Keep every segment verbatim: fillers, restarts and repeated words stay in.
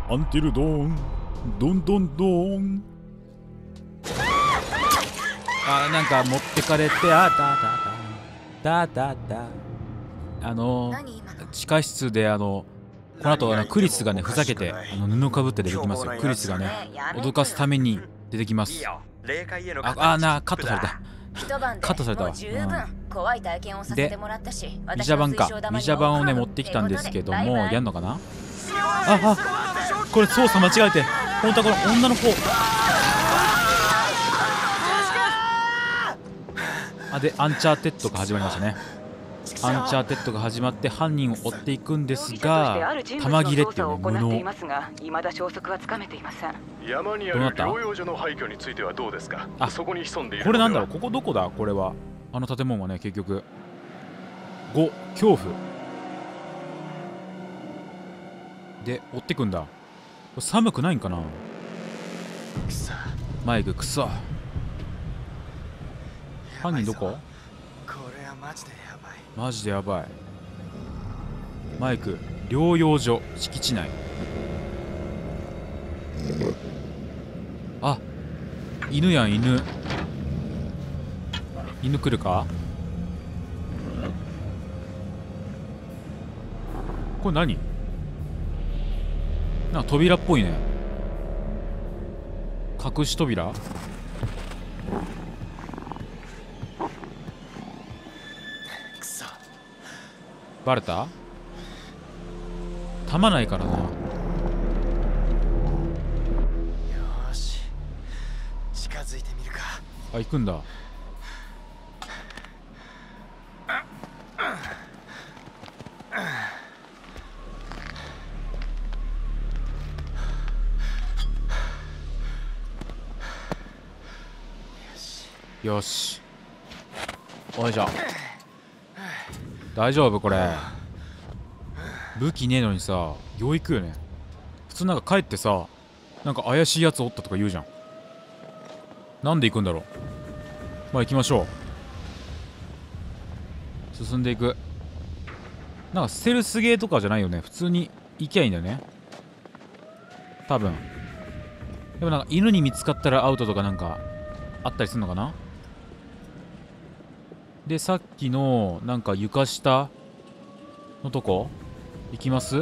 アンティルドーンドンドンドーン。あ、なんか持ってかれて、あたたたたたた。あの地下室であのこの後あのクリスがねふざけてあの布かぶって出てきますよ。クリスがね脅かすために出てきます。ああなカットされた。カットされたわ。うん、でミシャ版かミシャ版をね持ってきたんですけども、やんのかな。ああこれ操作間違えて、本当はこの女の子あでアンチャーテッドが始まりましたね。アンチャーテッドが始まって犯人を追っていくんですが、弾切れっていうね無能。どうなった？あ、これなんだろう、ここどこだこれは。あの建物はね結局ご恐怖で追ってくんだ。寒くないんかな。マイククソ。犯人どこ？マジでやばい。マイク療養所敷地内。あ、犬やん犬。犬来るか。これ何？なんか扉っぽいね。隠し扉？バレた？弾ないからな。よし、近づいてみるか。 あ、行くんだ。よし。おいしょ。大丈夫これ。武器ねえのにさ、よう行くよね。普通なんか帰ってさ、なんか怪しいやつおったとか言うじゃん。なんで行くんだろう。まあ行きましょう。進んでいく。なんかステルスゲーとかじゃないよね。普通に行きゃいいんだよね。多分。でもなんか犬に見つかったらアウトとかなんかあったりするのかな。で、さっきのなんか床下のとこ行きます？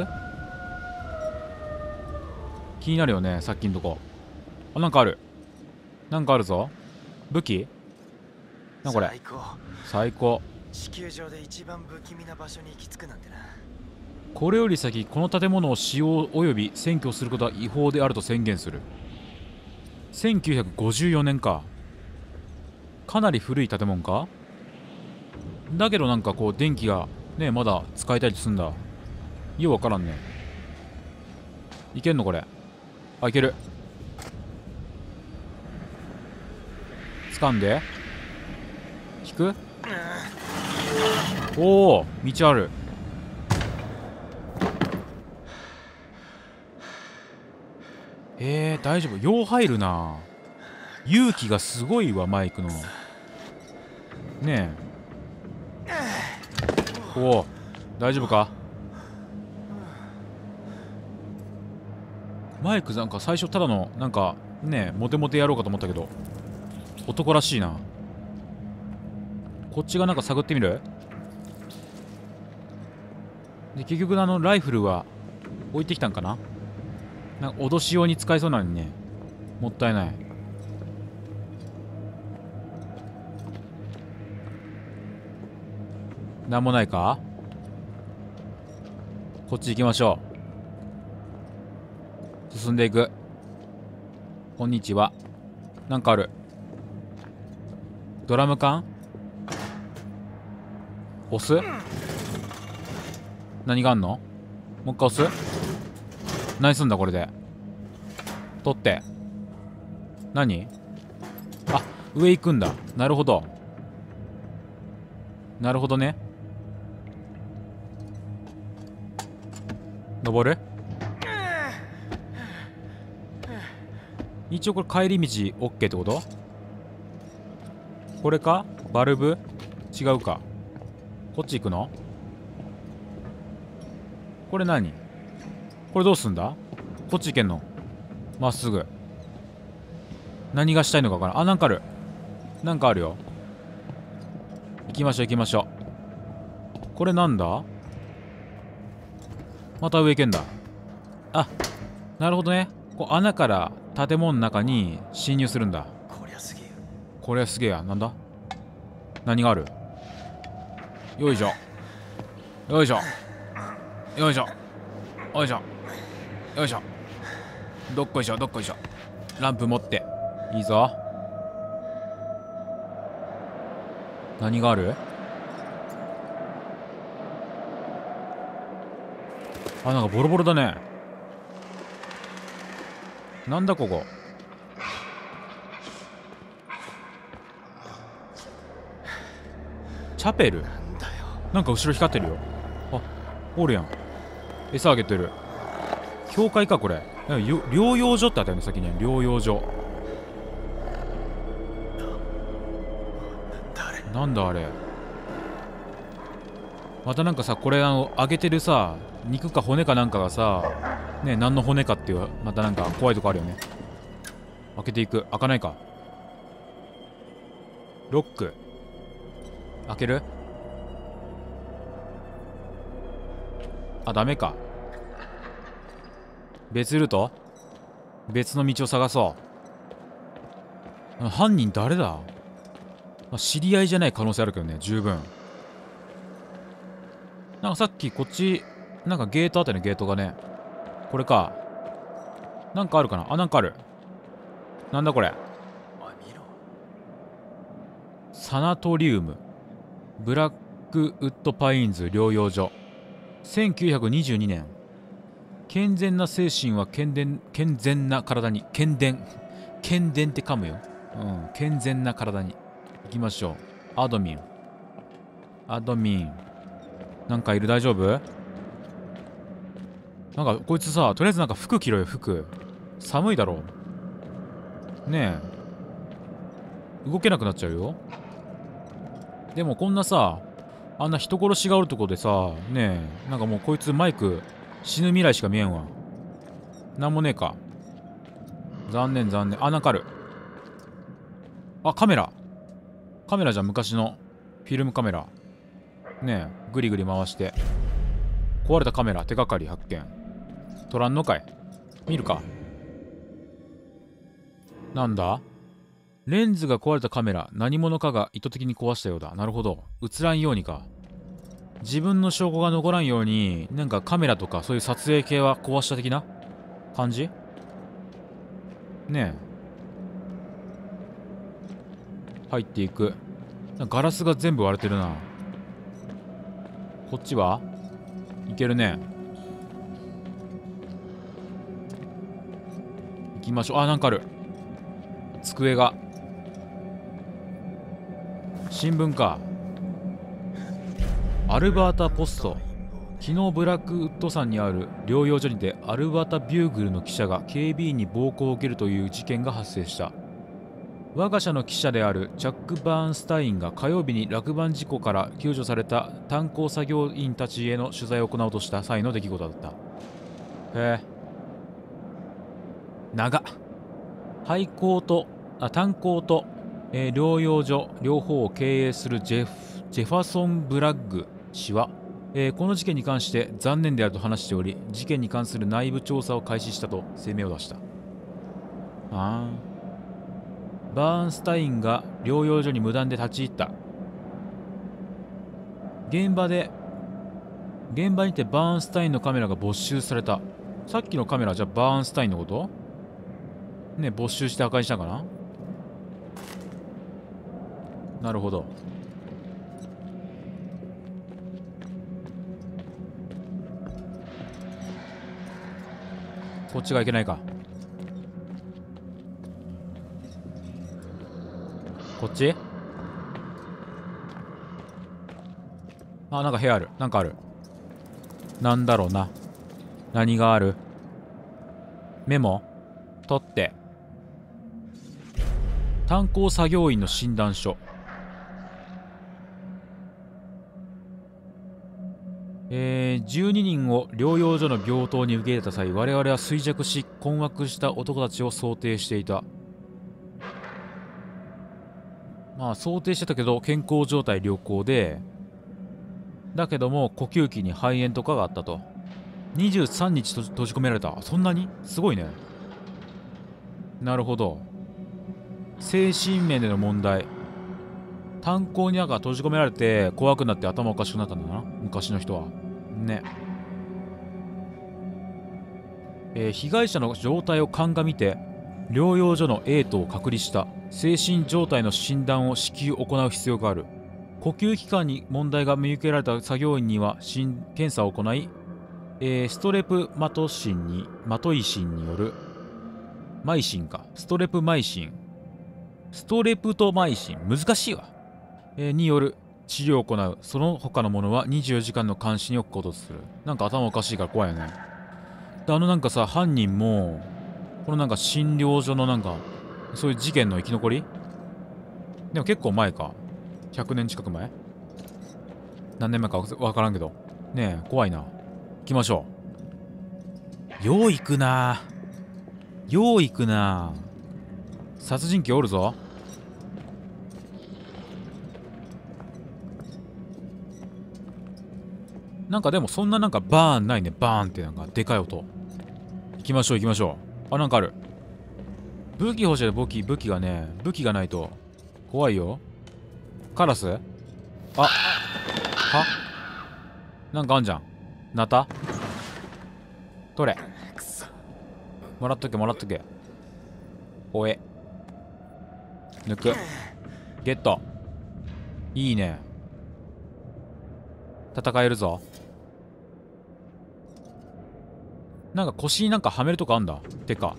気になるよね、さっきのとこ。あ、なんかある。なんかあるぞ。武器？なこれ。最高。最高。地球上で一番不気味な場所に行き着くなんてな。これより先、この建物を使用及び占拠することは違法であると宣言する。せんきゅうひゃくごじゅうよねんか。かなり古い建物か。だけどなんかこう電気がねまだ使えたりすんだ。ようわからんね。いけんのこれ。あ、いける。掴んで引く。おお、道ある。えー、大丈夫。よう入るな。勇気がすごいわマイクの。ねえ。おお、大丈夫か。マイクなんか最初ただのなんかねモテモテやろうかと思ったけど男らしいな。こっちがなんか探ってみる。で結局あのライフルは置いてきたんかな。なんか脅し用に使えそうなのにね、もったいない。なんもないか。こっち行きましょう。進んでいく。こんにちは。なんかある。ドラム缶押す。何があんの。もう一回押す。何すんだこれで。取って何。あ、上行くんだ。なるほどなるほどね。登る。一応これ帰り道 OK ってこと。これか。バルブ違うか。こっち行くの。これ何。これどうすんだ。 こっち行けんの？まっすぐ。何がしたいのか分からん。あ、なんかある。なんかあるよ。行きましょう行きましょう。これなんだ？また上行けんだ。あ、なるほどね。こう穴から建物の中に侵入するんだ。 こりゃすげえ。 これはすげえや。なんだ？何がある？よいしょよいしょよいしょよいしょよいしょ。どっこいしょどっこいしょ。ランプ持っていいぞ。何がある？あ、なんかボロボロだね。なんだここ。チャペル？ なんだよ。 なんか後ろ光ってるよ。あ、おるやん。餌あげてる。教会かこれ。なんかよ療養所ってあったよね、先に。療養所。 なんだあれ。 なんだあれ。またなんかさ、これあの揚げてるさ、肉か骨かなんかがさ、ね、何の骨かっていう、またなんか怖いとこあるよね。開けていく。開かないか。ロック。開ける？あ、ダメか。別ルート？別の道を探そう。犯人誰だ？まあ、知り合いじゃない可能性あるけどね、十分。なんかさっきこっち、なんかゲートあったね、ゲートがね。これか。なんかあるかな？あ、なんかある。なんだこれ。 おい見ろ。 サナトリウム。ブラックウッドパインズ療養所。せんきゅうひゃくにじゅうにねん。健全な精神は健全、健全な体に。健全。健全って噛むよ。うん。健全な体に。行きましょう。アドミン。アドミン。なんかいる？大丈夫？なんかこいつさ、とりあえずなんか服着ろよ、服。寒いだろう。ねえ。動けなくなっちゃうよ。でもこんなさ、あんな人殺しがおるとこでさ、ねえ、なんかもうこいつマイク死ぬ未来しか見えんわ。なんもねえか。残念残念。あ、なんかある。あ、カメラ。カメラじゃん、昔のフィルムカメラ。ねえ、ぐりぐり回して。壊れたカメラ、手がかり発見。取らんのかい？見るか。なんだ？レンズが壊れたカメラ、何者かが意図的に壊したようだ。なるほど。映らんようにか。自分の証拠が残らんように、なんかカメラとかそういう撮影系は壊した的な感じ？ねえ。入っていく。ガラスが全部割れてるな。こっちはいけるね。行きましょう。あ、なんかある。机が。新聞か。アルバータ・ポスト。昨日ブラックウッド山にある療養所にてアルバータ・ビューグルの記者が警備員に暴行を受けるという事件が発生した。我が社の記者であるチャック・バーンスタインが火曜日に落盤事故から救助された炭鉱作業員たちへの取材を行おうとした際の出来事だった。へえ。長っ。廃鉱とあ炭鉱と、えー療養所両方を経営するジェフジェファソン・ブラッグ氏は、えーこの事件に関して残念であると話しており、事件に関する内部調査を開始したと声明を出した。ああ。バーンスタインが療養所に無断で立ち入った。現場で現場にてバーンスタインのカメラが没収された。さっきのカメラじゃバーンスタインのことね、没収して破壊したかな。なるほど。こっちがいけないか。こっち？あ、なんか部屋ある。なんかある。なんだろうな。何がある？メモ？取って。炭鉱作業員の診断書。えー、 ー、じゅうににんを療養所の病棟に受け入れた際、我々は衰弱し困惑した男たちを想定していた。まあ想定してたけど健康状態良好で、だけども呼吸器に肺炎とかがあったと。にじゅうさんにちと閉じ込められた。そんなにすごいね。なるほど。精神面での問題。炭鉱になんか閉じ込められて怖くなって頭おかしくなったんだな、昔の人はね。えー、被害者の状態を鑑みて療養所の A 棟を隔離した。精神状態の診断を至急行う必要がある。呼吸器官に問題が見受けられた作業員には検査を行い、えー、ストレプマトシンにマトイシンによるマイシンかストレプマイシンストレプトマイシン難しいわ、えー、による治療を行う。その他のものはにじゅうよじかんの監視に置くこととする。なんか頭おかしいから怖いよね。であのなんかさ、犯人もこのなんか診療所のなんかそういう事件の生き残りでも結構前か、ひゃくねん近く前、何年前かわからんけどねえ、怖いな。行きましょう。よう行くなよう行くな殺人鬼おるぞ。なんかでもそんななんかバーンないね。バーンってなんかでかい音。行きましょう行きましょう。あ、なんかある。武器欲しい。武器武器がね、武器がないと怖いよ。カラス？あ、は？なんかあんじゃん。ナタ？取れ。もらっとけもらっとけ。おえ。抜く。ゲット。いいね。戦えるぞ。なんか腰になんかはめるとこあんだ。てか。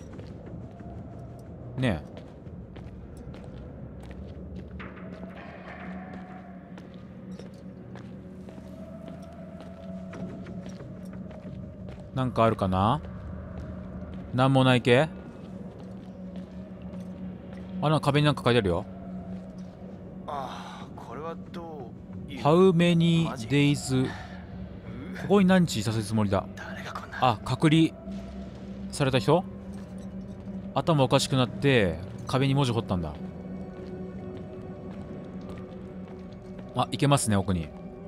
ねえ。なんかあるかな？なんもない系？あ、なんか壁になんか書いてあるよ。 ああ、これはどういう How many days ここに何日いさせるつもりだ。あ、隔離された人？頭おかしくなって壁に文字彫ったんだ。あ、いけますね、奥に。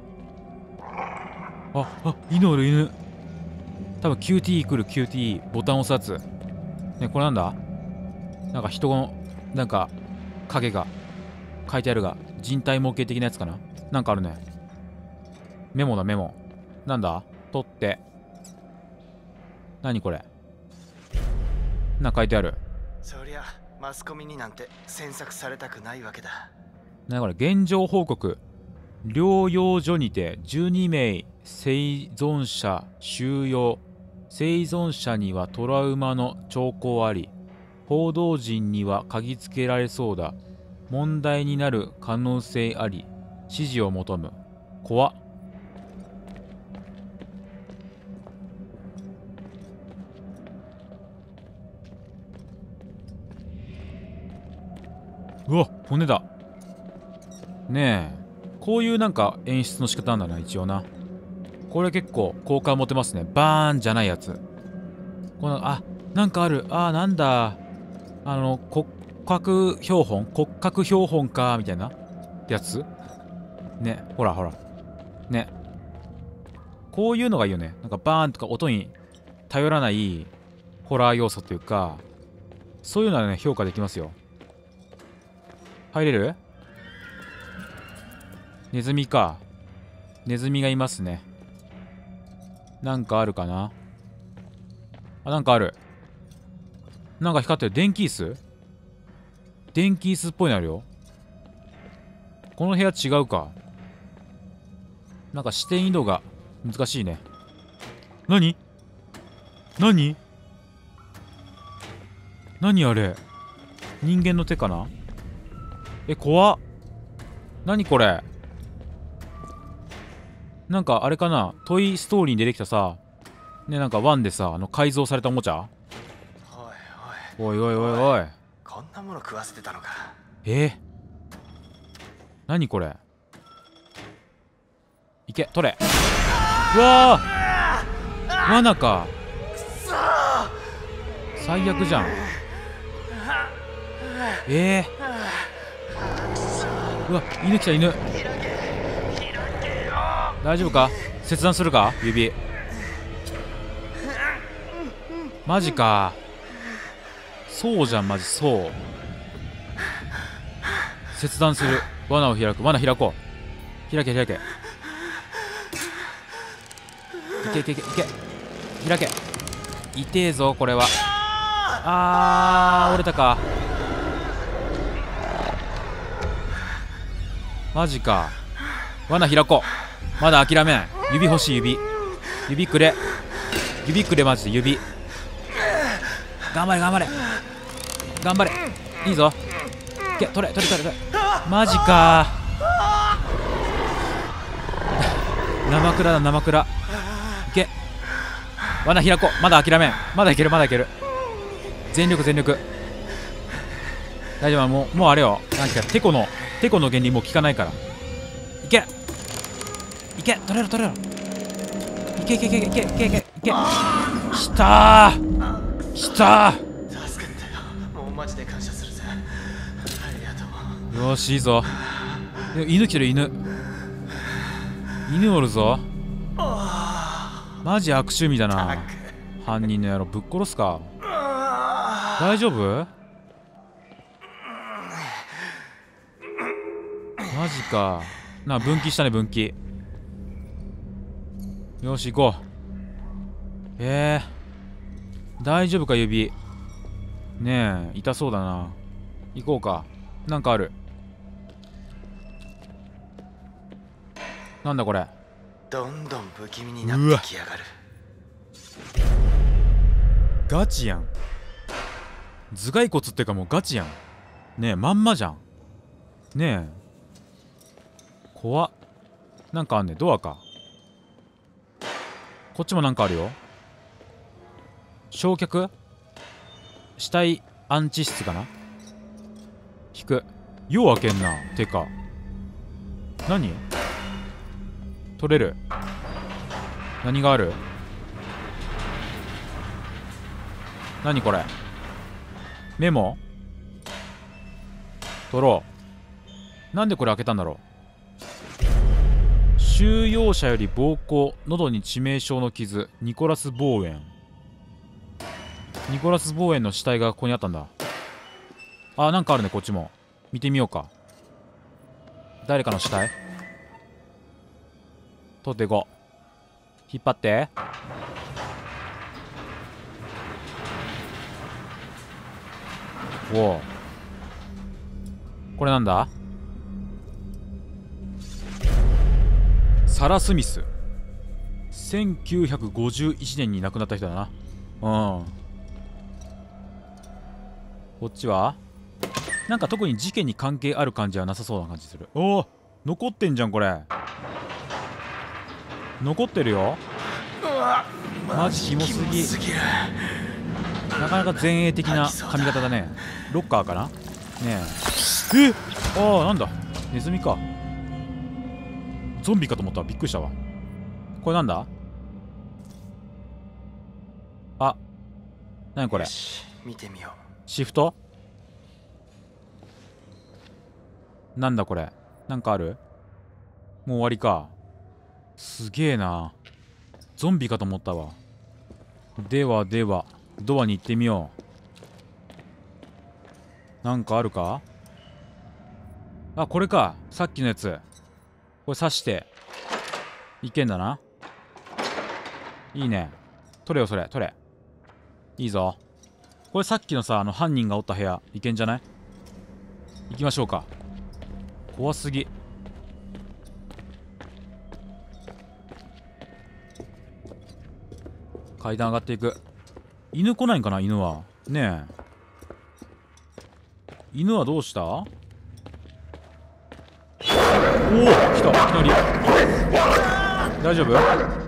あ、あ、犬おる犬。多分 キューティー 来る キューティー ボタン押すやつ。ね、これなんだ？なんか人の、なんか影が書いてあるが、人体模型的なやつかな？なんかあるね。メモだメモ。なんだ？取って。何これ？なんか書いてある。 そりゃマスコミになんて詮索されたくないわけだ。 なにこれ？現状報告。療養所にてじゅうにめい生存者収容。生存者にはトラウマの兆候あり、報道陣には嗅ぎつけられそうだ。問題になる可能性あり、指示を求む。怖っ。うわ、骨だ。ねえ、こういうなんか演出の仕方なんだな、一応な。これ結構好感持てますね。バーンじゃないやつ。この、あ、なんかある。あー、なんだ。あの、骨格標本骨格標本か、みたいなやつね、ほらほら。ね。こういうのがいいよね。なんかバーンとか音に頼らないホラー要素というか、そういうのはね、評価できますよ。入れる？ネズミか。ネズミがいますね。なんかあるかな？あ、なんかある。なんか光ってる。電気椅子？電気椅子っぽいのあるよ。この部屋違うか。なんか視点移動が難しいね。何？何？何あれ？人間の手かな？え、怖っ。何これ？なんかあれかな、トイストーリーに出てきたさ、ね、なんかワンでさ、あの改造されたおもちゃ？おいおいおいおい。 こんなもの食わせてたのか。 えー、何これ？いけ、取れ。 うわー、罠か。最悪じゃん。ええー、うわ、犬来た。犬大丈夫か。切断するか指。マジか。そうじゃん、マジそう。切断する。罠を開く。罠開こう。開け開け。いけいけいけいけ。開け。痛えぞこれは。あー、折れたか。マジか。罠開こう。まだ諦めない。指欲しい。指指くれ。指くれ。マジで指。頑張れ頑張れ頑張れ。いいぞ。いけ、取れ取れ取れ取れ。マジか生クラだ生クラ。いけ。罠開こう。まだ諦めん。まだいけるまだいける。全力全力。大丈夫。もうもうあれよ。なんかテコのテコの原理もう効かないから。いけいけ。取れろ取れろ。いけいけいけいけいけいけいけ。きたーきたー。 助かったよ。もうマジで感謝するぜ。ありがとう。 よーし、いいぞ。犬来てる。犬犬おるぞ。マジ悪趣味だな。犯人の野郎ぶっ殺すか。大丈夫？マジか。なあ、分岐したね。分岐。よし行こう。えー、大丈夫か指。ねえ、痛そうだな。行こうか。なんかある。なんだこれ。 どんどん不気味になってきやがる。 ガチやん。頭蓋骨ってかもうガチやん。ねえ、まんまじゃん。ねえ、怖っ。なんかあんね。ドアか。こっちもなんかあるよ。焼却死体安置室かな。引く。よう開けんな。てか何取れる。何がある。何これ。メモ取ろう。なんでこれ開けたんだろう。収容者より暴行、喉に致命傷の傷、ニコラス・ボーエン。ニコラス・ボーエンの死体がここにあったんだ。あ、なんかあるね。こっちも見てみようか。誰かの死体取っていこう。引っ張って。おお、これなんだ。サラ・スミス。せんきゅうひゃくごじゅういちねんに亡くなった人だな。うん。こっちはなんか特に事件に関係ある感じはなさそうな感じする。おお、残ってんじゃんこれ。残ってるよ。マジキモすぎ。なかなか前衛的な髪型だね。ロッカーかな。ねえ。え、ああ、なんだ。ネズミか。ゾンビかと思ったわ。びっくりしたわ。これなんだ。あ、なにこれ。 見てみよう。 シフトなんだこれ。なんかある。もう終わりか。すげえな。ゾンビかと思ったわ。ではではドアに行ってみよう。なんかあるか。あ、これか。さっきのやつ。これ刺していけんだな。いいね。取れよそれ。取れ。いいぞ。これさっきのさ、あの犯人がおった部屋いけんじゃない。行きましょうか。怖すぎ。階段上がっていく。犬来ないんかな。犬はねえ。犬はどうした。おお、来た。いきなり。大丈夫。